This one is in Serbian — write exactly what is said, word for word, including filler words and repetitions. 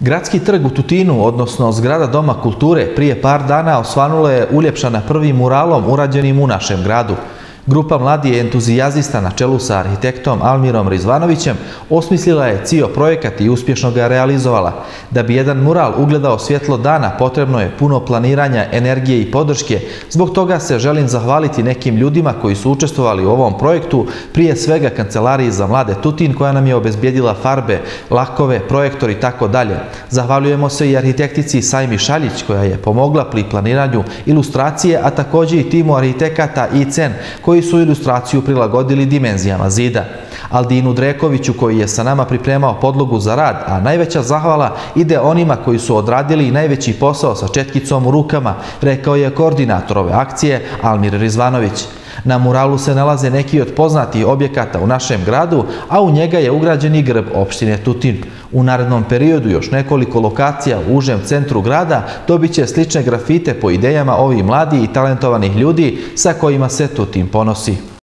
Gradski trg u Tutinu, odnosno zgrada Doma kulture, prije par dana osvanula je uljepšana prvim muralom urađenim u našem gradu. Grupa mladih entuzijazista na čelu sa arhitektom Almirom Rizvanovićem osmislila je cijel projekat i uspješno ga realizovala. Da bi jedan mural ugledao svjetlo dana, potrebno je puno planiranja, energije i podrške. Zbog toga se želim zahvaliti nekim ljudima koji su učestvovali u ovom projektu, prije svega Kancelariji za mlade Tutin koja nam je obezbijedila farbe, lakove, projektor i tako dalje. Zahvaljujemo se i arhitektici Sajmi Šaljić koja je pomogla pri planiranju ilustracije, a također i timu arhitekata I C E N koji su ilustraciju prilagodili dimenzijama zida. Aldinu Drekoviću koji je sa nama pripremao podlogu za rad, a najveća zahvala ide onima koji su odradili najveći posao sa četkicom u rukama, rekao je koordinator ove akcije Almir Rizvanović. Na muralu se nalaze neki od poznatih objekata u našem gradu, a u njega je ugrađen i grb opštine Tutin. U narednom periodu još nekoliko lokacija u užem centru grada dobit će slične grafite po idejama ovih mladih i talentovanih ljudi sa kojima se Tutin ponosi.